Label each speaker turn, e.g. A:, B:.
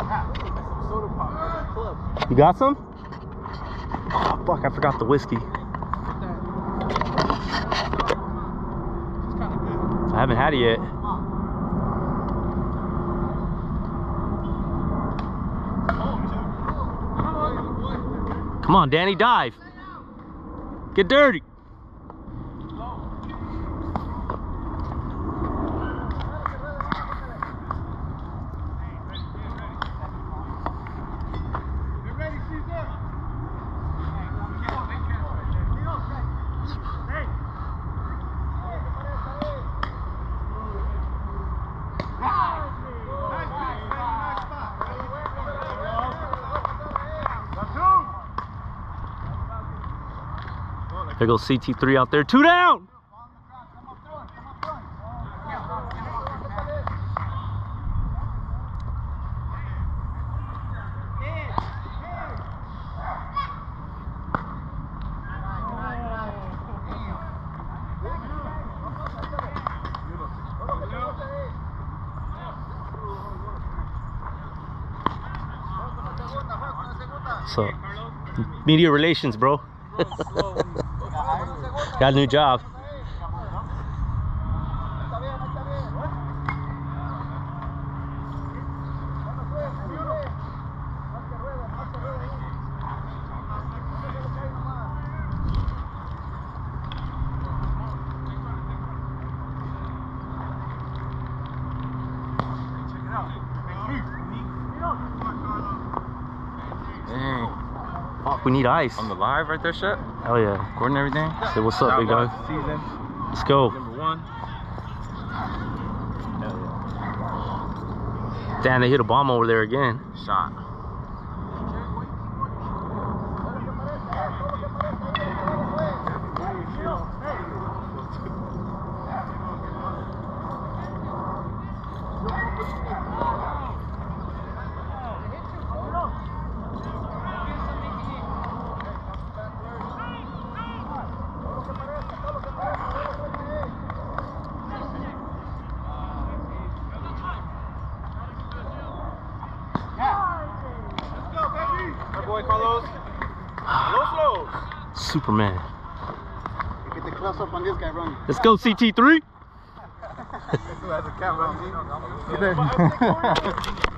A: You got some? Oh, fuck, I forgot the whiskey. I haven't had it yet. Come on, Danny, dive. Get dirty. There goes CT3 out there. 2 down! So, media relations, bro. Got a new job.
B: Dang.
A: Fuck, we need ice.
B: On the live right there, shit?
A: Hell yeah.
B: Recording everything?
A: Say what's up, big dog.
B: Season.
A: Let's go.
B: Number 1.
A: Damn, they hit a bomb over there again.
B: Shot. Boy Carlos.
A: Superman.
C: Get the close up on this guy running.
A: Let's go, CT3.
C: Who has a camera on me?